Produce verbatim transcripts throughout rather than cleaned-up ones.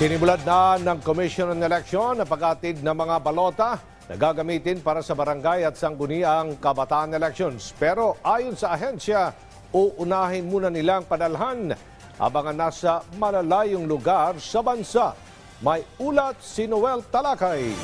Sinimulad na ng Commission on Election na pag-atid ng mga balota na gagamitin para sa barangay at sangguniang kabataan elections. Pero ayon sa ahensya, uunahin muna nilang padalhan habang nasa malalayong lugar sa bansa. May ulat si Noel Talakay.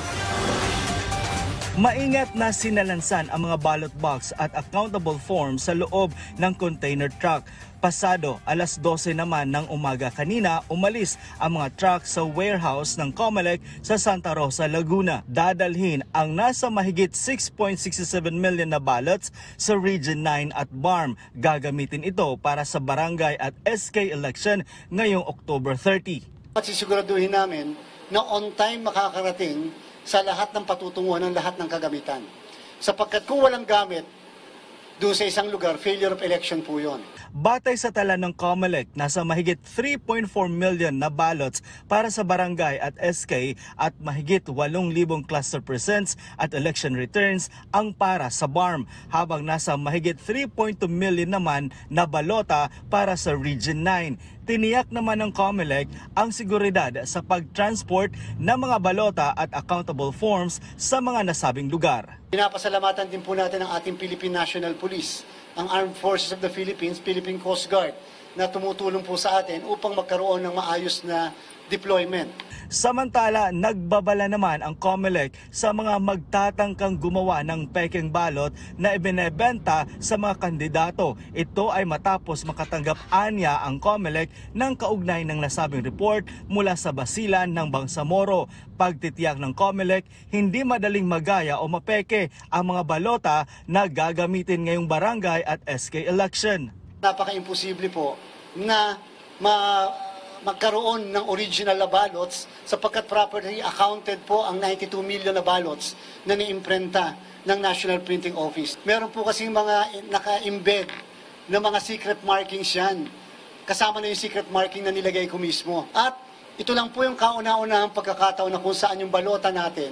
Maingat na sinalansan ang mga ballot box at accountable form sa loob ng container truck. Pasado alas dose naman ng umaga kanina, umalis ang mga truck sa warehouse ng COMELEC sa Santa Rosa, Laguna. Dadalhin ang nasa mahigit six point six seven million na ballots sa Region nine at B A R M. Gagamitin ito para sa barangay at S K election ngayong October thirty. At sisiguraduhin namin na on time makakarating sa lahat ng patutunguhan ng lahat ng kagamitan. Sapagkat kung walang gamit, doon sa isang lugar, failure of election po yun. Batay sa tala ng COMELEC, nasa mahigit three point four million na ballots para sa barangay at S K at mahigit eight thousand cluster presents at election returns ang para sa B A R M, habang nasa mahigit three point two million naman na balota para sa Region nine. Tiniyak naman ng COMELEC ang seguridad sa pag-transport ng mga balota at accountable forms sa mga nasabing lugar. Pinapasalamatan din po natin ang ating Philippine National Police, ang Armed Forces of the Philippines, Philippine Coast Guard, na tumutulong po sa atin upang magkaroon ng maayos na deployment. Samantala, nagbabala naman ang COMELEC sa mga magtatangkang gumawa ng pekeng balot na ibinebenta sa mga kandidato. Ito ay matapos makatanggap anya ang COMELEC ng kaugnay ng nasabing report mula sa basilan ng Bangsamoro. Pagtitiyak ng COMELEC, hindi madaling magaya o mapeke ang mga balota na gagamitin ngayong barangay at S K election. Napaka-imposible po na ma magkaroon ng original na ballots sapagkat properly accounted po ang ninety-two million na ballots na niimprenta ng National Printing Office. Meron po kasing mga naka-embed na mga secret markings yan. Kasama na yung secret marking na nilagay ko mismo. At ito lang po yung kauna-unahang pagkakataon na kung saan yung balota natin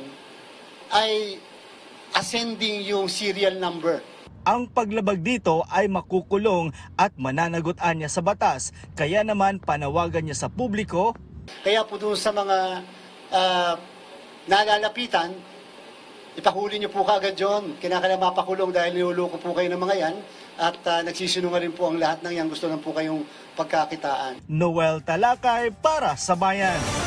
ay ascending yung serial number. Ang paglabag dito ay makukulong at mananagutan niya sa batas. Kaya naman panawagan niya sa publiko. Kaya po doon sa mga uh, nalalapitan, ipahuli niyo po kaagad yun. Kinakailangan mapakulong dahil niluloko po kayo ng mga yan. At uh, nagsisinungaling po ang lahat ng yan. Gusto lang po kayong pagkakitaan. Noel Talakay para sa Bayan.